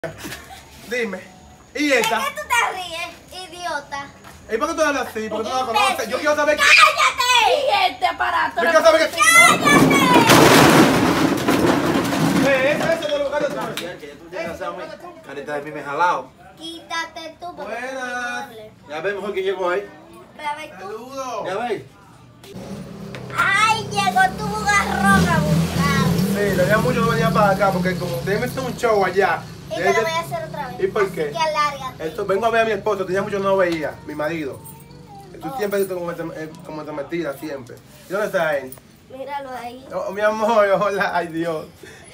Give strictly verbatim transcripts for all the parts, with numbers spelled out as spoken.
Dime. ¿Y esta? ¿De qué tú te ríes, idiota? ¿Y por qué tú hablas así? ¿Por qué tú no la conoces? Yo quiero saber que... ¡Cállate! ¿Y este aparato? Yo quiero saber que... ¡Cállate! Eh, ese es el lugar de tu... Carita de mí me jalado. Quítate tú porque Buenas. no hable. Ya ves mejor que llegó ahí. Pero ves tú. Saludos. Ya ves. ¡Ay, llegó tu bugarrón a buscar! Sí, tenía mucho que venía para acá porque como ustedes me hicieron un show allá. Y te lo voy a hacer otra vez. ¿Y por Así qué? que alárgate. Esto, vengo a ver a mi esposo, tenía mucho que no lo veía, mi marido. Tú Oh. siempre estás como, eh, como te metida, siempre. ¿Y dónde está él? Míralo ahí. Oh, mi amor, hola, ay Dios.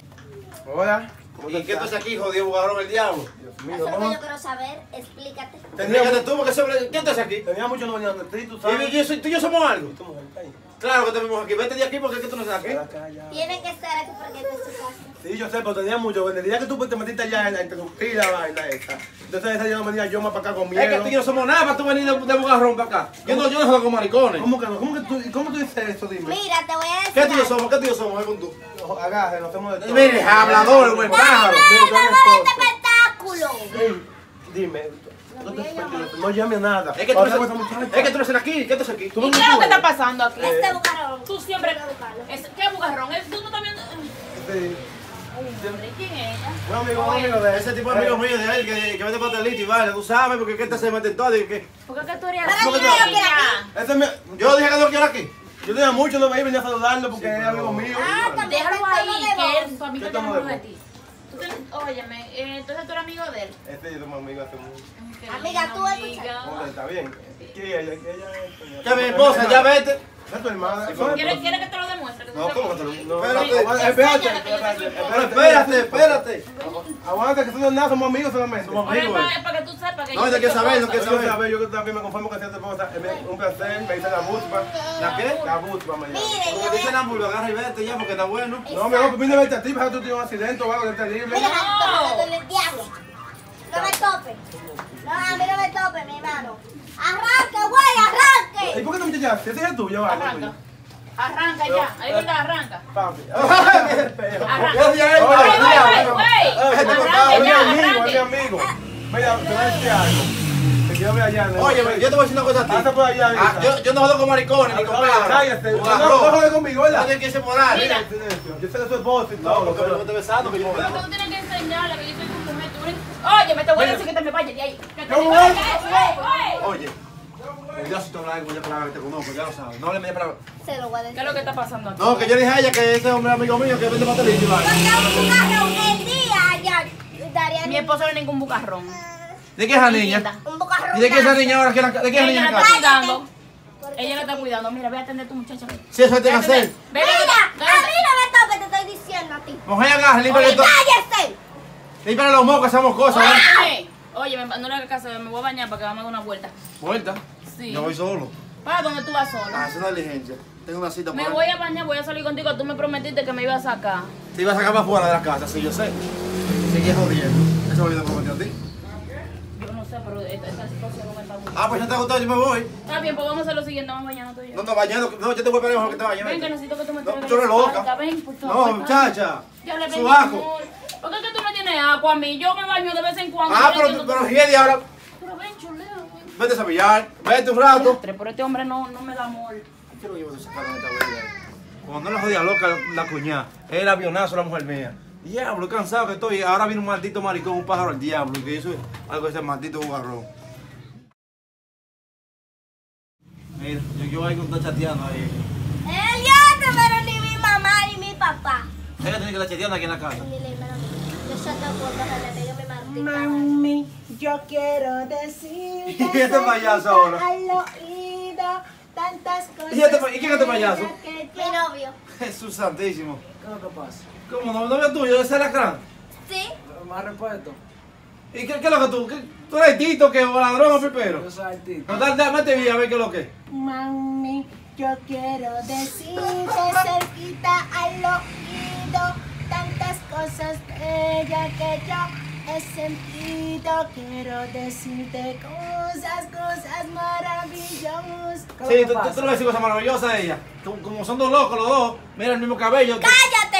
Hola. ¿Cómo ¿Y tú qué tú estás? haces aquí, jodido bugarrón el diablo? Dios mío, Eso es lo que ¿cómo? yo quiero saber. Explícate. Tenía, Fíjate tú, porque sobre... ¿Qué tú haces aquí? tenía mucho que no venía donde ti, tú Y sabes. yo soy- tú y yo somos algo. Tu mujer está ahí. Claro que te vimos aquí. Vete de aquí porque es que tú no estás aquí. Queda callada. Tienen que estar aquí porque esta es su casa. Sí, yo sé, pero tenía mucho. En el día que tú te metiste allá en la interrumpí la vaina esa. Entonces esa día no venía yo más para acá con miedo. Es que tú y yo no somos nada para tú venir de, de bugarrón para acá. Yo no, yo no juego con maricones. ¿Cómo que no? ¿Cómo que tú, y cómo tú dices eso? Dime. Mira, te voy a decir. ¿Qué tú y yo algo. somos? ¿Qué tú y yo somos? Ven tú. No, agarre, nos hacemos de todo. Mire, hablador, buen pájaro. Mira, tú eres ¡Vamos a esposo. este espectáculo! Sí, dime. No, te, no llame a nada. Es que tú Ahora no esa muchacha. es que tú no estás aquí. ¿Qué tú haces aquí? Tú ¿Y me qué es lo que entiendes. está pasando aquí? Este bugarrón. Tú siempre... Voy a buscarlo. Es, ¿Qué bugarrón? Es- ¿Tú no también...? Sí. Hombre, ¿quién es ella? Un amigo, un amigo de Ese tipo de amigos míos de él que, que vende pastelito y vale, tú sabes, porque que este se mete en todo y que... ¿Por qué que tú eres Pero así? yo no quiero aquí. Ese es mi... Yo dije que no quiero aquí. Yo tenía mucho no veía y venía a saludarlo porque Sí, es pero- amigo mío. Ah, también Déjalo está ahí, tono de que voz. él, su amigo ¿Qué te tono enamoró de de voz? ti. Tú ten- Óyeme, eh, entonces tú eres amigo de él. Este yo somos amigos hace mucho. Qué Amiga, lindo, tú amiga. escuchas. ¿Cómo está bien? ¿Qué ella? ¿Qué ella es? Ya mi esposa, ya vete. ¿Es tu hermana? ¿Quieres, ¿Quieres que te lo demuestre? Que tú No, sepas? ¿cómo que te lo no, Espérate, no, aguanta, espérate, enséñale que yo soy espérate, su esposa. Pero espérate, espérate. Aguanta, que tú no es nada, somos amigos solamente. Somos Oye, amigos. para, es para que tú sepas que No, yo hay soy que tu saber, esposa. no que Yo quiero saber, yo también me conformo con cierta esposa. Es un placer, me dice la buspa. ¿La qué? La buspa me llama. Miren, Porque yo dicen voy a... ambos, agarra y vete ya porque está bueno. No, mi amor, pues vine a verte a ti, para que tú tienes un accidente o algo de terrible. Mira, no. el diablo. No me tope. No, a mí no me tope, mi hermano. Arranque, güey, ¿Y arranque. por qué no me echaste? ¿Ese es tuyo, vale? Arranca. Arranca ya. Ahí verdad, arranca. Papi. Arranca. Yo dije a él, Oye, para Güey, allá, güey, bueno. güey. Eh, gente, por Arranca favor, Es mi ya, amigo, es mi arranque. amigo. Mira, te voy a decir algo. Te quiero ver allá. ¿no? Oye, yo te voy a decir una cosa a Pasa ti. por allá, Ah, Lisa. yo, yo no jodo con maricones ni con pájaros. Cállate. No, Bugarrón. no jodes conmigo, ¿verdad? No tienes que ser moral. Mira. Yo sé que soy esposo y No, todo. porque no me estoy besando, que yo Pero tú tienes que enseñarle que yo soy tu mujer. Tú eres- Oye, me te voy a decir que te me vayas de ahí. Que te No, me no, vayas. no. Güey, güey. Oye, yo si te hablas algo, ya palabra que te conozco, ya lo sabes. No le media palabra. Se lo voy a ¿Qué decir. es lo que está pasando aquí? No, que yo dije a ella que ese hombre es amigo mío que vende pastelito y vale. Porque un bugarrón el día allá. Daría Mi esposo no es ningún bucarrón. ¿De qué es esa niña? un bugarrón. ¿Y de qué es esa niña ahora? ¿De qué es esa niña Ella en la la está casa? cuidando. Porque Ella la está sí. cuidando. Mira, ve a atender a tu muchacha. Ve. Si eso tiene que hacer. Ve, Mira, ve, ve, a mí no me tope, te estoy diciendo a ti. Mujer, agarra, límpiale ¡Oye, to- cállese! límpiale los mocos, hacemos cosas. ¿eh? Oye, oye, me- no le hagas caso, me voy a bañar para que vamos a dar una vuelta. Vuelta. Sí. Yo voy solo. ¿Para dónde tú vas A solo? hacer una diligencia. Tengo una cita por Me ahí. voy a bañar, voy a salir contigo. Tú me prometiste que me ibas a sacar. Te iba a sacar para afuera de la casa, sí, yo sé. Seguí jodiendo. Eso lo prometió a ti. Yo no sé, pero esta, esta situación no me está gustando. Ah, pues ya te ha gustado, yo me voy. Está bien, pues vamos a hacer lo siguiente, vamos bañando tú y yo. No, no, bañando. No, yo te voy a pedir mejor que te vayas. Ven, que vete. necesito que tú me No, traigas tú eres la loca. espalda. Ven, por favor. No, ven. muchacha. Ya le ven, Su mi asco. amor. ¿Por qué es que tú no tienes agua a mí? Yo me baño de vez en cuando. Ah, yo pero, entiendo pero que- Giedi ahora. Pero ven, chuleo. ven. Vete a sabillar. Vete un rato. Diastre, pero este hombre no, no me da amor. ¿Qué lo llevo a sacar en esta vida? Cuando no la jodía loca la cuñada, es el avionazo la mujer mía. Diablo, cansado que estoy. Ahora viene un maldito maricón, un pájaro al diablo, que eso es algo de ese maldito bugarrón. Mira, yo, yo ahí con estar chateando ahí. Él ya pero ni mi mamá ni mi papá. Ella tiene que estar chateando aquí en la casa. Ni la hermana mía. Yo ya te acuerdo que le pegué mi martita. Mami, yo quiero decirte ¿Y este payaso ahora? al oído tantas cosas. ¿Y este pa- y quién es este payaso? que Mi yo- novio. Jesús santísimo. ¿Qué es lo que pasa? ¿Cómo no? ¿Novio tuyo? ¿Ese es la crán? ¿Sí? Más respeto. ¿Y qué, qué es lo que tú? ¿Qué, ¿Tú eres tito que o ladrón o pipero? Yo soy artista. No, dale, dame bien a ver qué es lo que es. Mami, yo quiero decirte cerquita al oído tantas cosas bellas que yo he sentido. Quiero decirte cosas, cosas maravillosas. ¿Qué es Sí, lo que tú, tú, pasa? tú le vas a decir cosas maravillosas a ella. Como, como son dos locos los dos, mira el mismo cabello. ¡Cállate!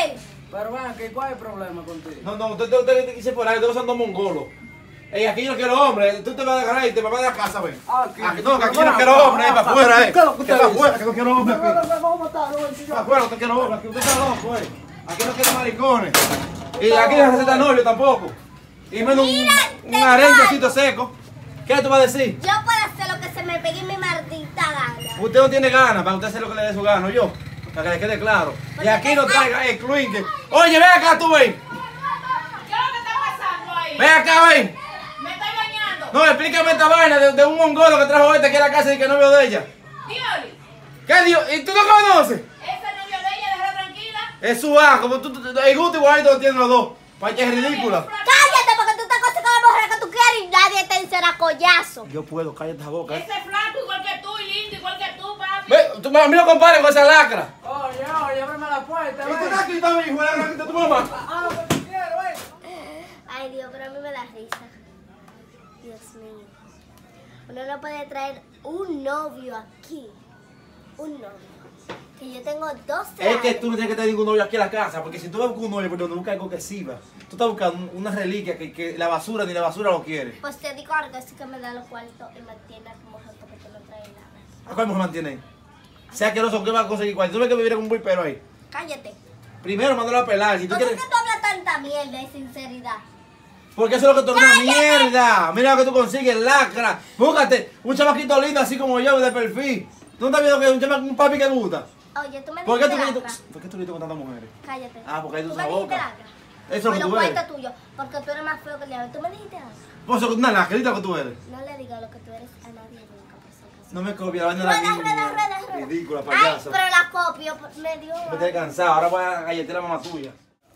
Pero ven, ¿qué- ¿cuál es el problema contigo? No, no, usted, usted, usted dice por ahí, ustedes son dos mongolos. Ey, aquí yo no quiero hombres, tú te vas a dejar ahí, te vas a la casa, ven. Aquí. Aquí, no, que aquí yo no quiero hombres, para afuera, eh. ¿Qué es lo que Que usted para dice? afuera, que no quiero hombres aquí. Vamos a matarlo, ven, si yo- Para afuera, no quiero hombres, aquí usted está loco, eh. Aquí no quiero maricones. Y aquí no necesita novio tampoco. Y menos un, Mira, un te arenquecito seco. ¿Qué tú vas a decir? Yo puedo hacer lo que se me pegue en mi maldita gana. Usted no tiene ganas para usted hacer lo que le dé su gana, yo. Para que le quede claro. Y aquí no traiga el clinque. Oye, ven acá tú, ven. ¿Qué es lo que está pasando ahí? Ven acá, ven. Me estoy bañando. No, explícame esta vaina de, de un mongolo que trajo este aquí a la casa y que novio de ella. Dioli, ¿Qué Dios? ¿Y tú lo conoces? ese novio de ella, déjala tranquila. Es su A, como tú, tú, tú- el gusto igual lo tienen los dos. Para que es ridícula. Cállate porque tú te acostas con la mujer que tú quieres y nadie te encerra collazo. Yo puedo, cállate la boca. Ese es flaco igual que tú y lindo igual que tú, papi. Ve, tú a mí lo compares con esa lacra. Oye, oye, ábreme la puerta, ¿Y tú ven. estás aquí también, hijo de la gran de tu mamá? Ah, lo que tú quieres, ven. Ay, Dios, pero a mí me da risa. Dios mío. Uno no puede traer un novio aquí. Un novio. Que yo tengo doce Es años. que tú no tienes que tener ningún novio aquí a la casa, porque si tú vas a buscar un novio, pero no buscas algo que sirva. Tú estás buscando un- una reliquia que, que la basura ni la basura lo quiere. Pues te digo algo, así que me da los cuartos y mantiene a tu mujer porque tú no traes nada. ¿A cuál mujer mantiene? Sea que no son, ¿qué vas a conseguir cuál? Tú ves que vivir con un buipero ahí. Cállate. Primero, mándalo a pelar. Si tú ¿Por qué quieres... tú hablas tanta mierda y sinceridad? Porque eso es lo que tú eres una mierda. Mira lo que tú consigues, lacra. Búscate un chamaquito lindo así como yo, de perfil. ¿Tú no estás viendo que es un, chama- un papi que gusta? Oye, tú me ¿Por qué tú dijiste viniste- lacra. ¿Por qué tú viniste con tantas mujeres? Cállate. Ah, porque hay tú tu me dijiste boca. lacra. Eso es lo que Bueno, tú eres. cuenta tuyo, porque tú eres más feo que el diablo. Tú me dijiste lacra. Vos sos una lacrita que tú eres. No le digas lo que tú eres a nadie nunca, por si acaso. No me copies la vaina de la Rueda, rueda, niña. rueda, rueda. Ridícula, Ay, payaso. pero la copio, me dio. Me estoy cansado. Ahora voy a galletear a la mamá tuya.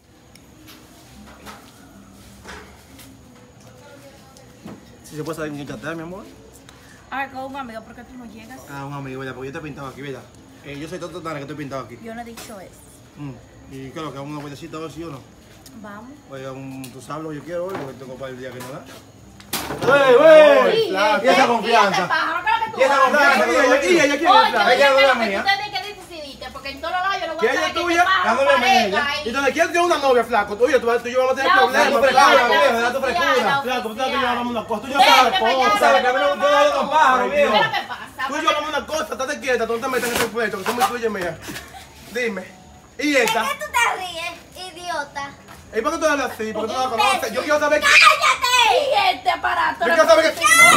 Si se puede salir con chatear, mi amor. A ver, con un amigo, ¿por qué tú no llegas? Ah, un amigo, ¿verdad? Porque yo te he pintado aquí, ¿verdad? Eh, yo soy tonto tan que estoy pintado aquí. Yo no he dicho eso. Mm. ¿Y qué es lo que? ¿Vamos a una vueltecita a ver si o no? Vamos. Oye, un, tú sabes lo que yo quiero hoy, porque tengo para el día que no da. ¡Wey, wey! Flaco. Y esa confianza. Y esa confianza. Ella, ella, ella, ella quiere Oye, entrar. Ella no es la oye, mía. tú tienes que decidiste, porque en todos lados yo no voy ¿Que a ella saber es que tuya? te paja La novia mía, ella. pareja Y y- donde quieres tener una novia, flaco, tú y yo, tú, tú y yo vamos a tener La problemas. tu oficial, frescura, la viejo, da tu oficial, frescura. la Flaco, tú sabes que yo hablamos una cosa, tú y yo Vete sabes para allá, cosas. sabes que a mí no me gusta hablar con pájaros, ¿Qué viejo. es lo que pasa? Tú y yo hablamos una cosa, estate quieta, tú no te metas en ese puesto, que tú me tuya y mía. Dime. ¿Y ¿De esta? qué tú te ríes, idiota? ¿Y por qué tú hablas así? ¿Por qué tú no la conoces? Yo quiero saber que... ¡Cállate! Y este aparato. Yo quiero saber que...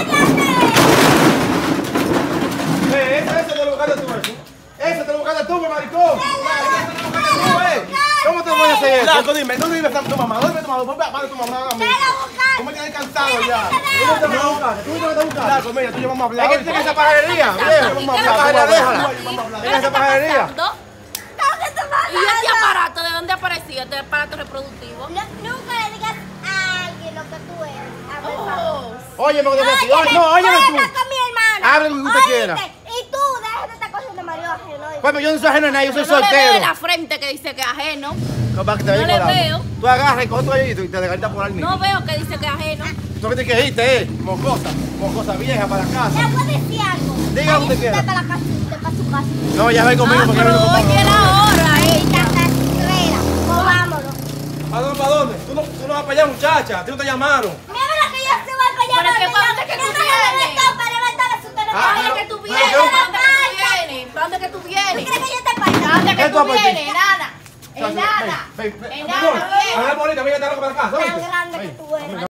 Eh, ese, ese te lo buscaste tú, eso. Ese te lo buscaste tú, maricón. Ese te lo buscaste tú, eh. ¿Cómo te voy a hacer eso? Flaco, dime, ¿dónde vive tu mamá? ¿Dónde vive tu mamá? ¿Dónde vive tu mamá? ¡Te lo buscaste! Tú me tienes cansado ya. ¿Cómo te vas a buscar? ¿Tú te vas a buscar? Flaco, mira, tú y yo vamos a hablar. Es que tú tienes esa pajarería, viejo. Vamos a Esa hablar, pajarería, déjala. vamos a hablar. Deja esa pajarería. ¿Dónde te vas? ¿Y este aparato? ¿De dónde apareció este aparato reproductivo? No, nunca le digas a alguien lo que tú eres. A ver, Oh. Oye, me voy a decir. Óyeme, No, óyeme juega tú. con mi hermana. Hable lo que usted Oíste, quiera. Y tú, déjate esta cosa de Mario ajeno. Pues yo no soy ajeno a nadie, yo soy Yo no le veo en soltero. la frente que dice que es ajeno. No, para que te No vaya le colando. veo. Tú agarras y coges tu gallito y te descartas por ahí mismo. No veo que dice que es ajeno. Tú que tienes que irte, eh. Mocosa. Mocosa vieja para la casa. ¿Le puedo decir algo? Diga lo que Váyase quiera. usted para la casa, usted para su casa. No, ya ven conmigo Ah, porque ya pero vengo con oye la hora, Ey, ella. castrera, pues vámonos. ¿Para dónde? ¿Para dónde? Tú no, tú no vas para allá, muchacha. A ti no te llamaron. Mira lo que yo se va para allá. Pero es que ¿para dónde que tú vienes? Para levantarle su teléfono. Ah, ¿Para dónde pero- que tú pero vienes? yo- ¿Para dónde que tú vienes? ¿Para dónde que tú ¿Tú vienes? crees que yo te pago? ¿Para dónde ¿Qué que tú tú vas a pedir? vienes? Nada. En nada. Ven, ven, ven. En Amor, nada. Habla bonita, mira, te loco para la casa. Tan ¿oíste? grande que Ven. tú eres.